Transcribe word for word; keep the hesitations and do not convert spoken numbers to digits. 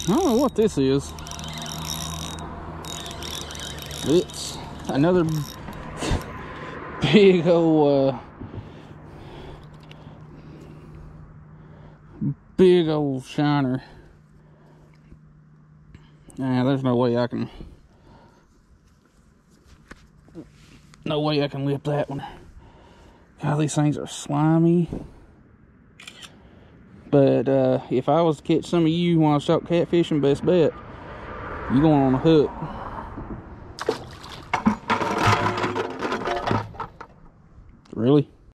I don't know what this is. It's another big old, uh, big old shiner. Nah, there's no way I can, no way I can lip that one. God, these things are slimy. But uh, if I was to catch some of you while I was out catfishing, best bet, you're going on a hook. Really?